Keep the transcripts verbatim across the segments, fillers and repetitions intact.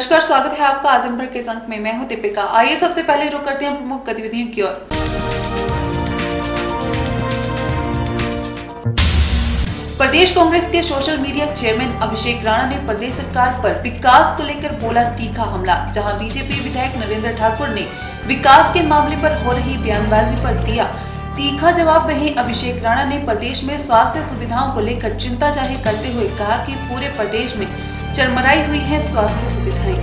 नमस्कार, स्वागत है आपका आजम भर के अंक में। मैं हूं दीपिका। आइए सबसे पहले रुक करते हैं प्रमुख गतिविधियों की ओर। प्रदेश कांग्रेस के social media chairman Abhishek Rana ने प्रदेश सरकार पर विकास को लेकर बोला तीखा हमला। जहां बीजेपी विधायक नरेंद्र ठाकुर ने विकास के मामले पर हो रही बयानबाजी पर दिया तीखा जवाब। वहीं अभिषेक राणा ने प्रदेश में स्वास्थ्य सुविधाओं को लेकर चिंता जाहिर करते हुए कहा कि पूरे प्रदेश में चरमराई हुई है स्वास्थ्य सुविधाएं।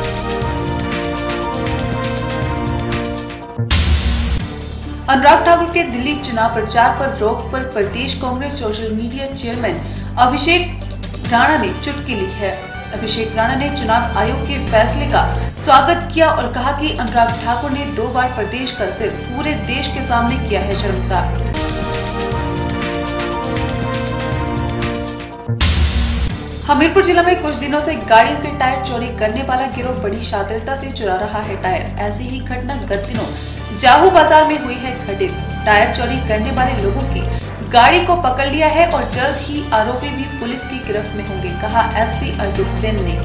अनुराग ठाकुर के दिल्ली चुनाव प्रचार पर रोक पर प्रदेश Congress social media chairman Abhishek Rana ने चुटकी ली है। अभिषेक राणा ने चुनाव आयोग के फैसले का स्वागत किया और कहा कि अनुराग ठाकुर ने दो बार प्रदेश का सिर पूरे देश के सामने किया है शर्मसार। हमीरपुर जिला में कुछ दिनों से गाड़ियों के टायर चोरी करने वाला गिरोह बड़ी शातिरता से चुरा रहा है टायर। ऐसी ही घटना गत दिनों जाहू बाजार में हुई है घटित। टायर चोरी करने वाले लोगों की गाड़ी को पकड़ लिया है और जल्द ही आरोपी भी पुलिस की गिरफ्त में होंगे, कहा एसपी अजित सेन ने।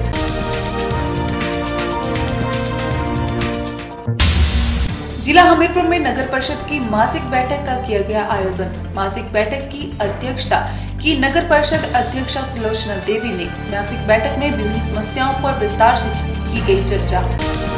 जिला हमीरपुर में नगर परिषद की मासिक बैठक का किया गया आयोजन। मासिक बैठक की अध्यक्षता की नगर परिषद अध्यक्षा सुलोचना देवी ने। मासिक बैठक में विभिन्न समस्याओं पर विस्तार से की गई चर्चा।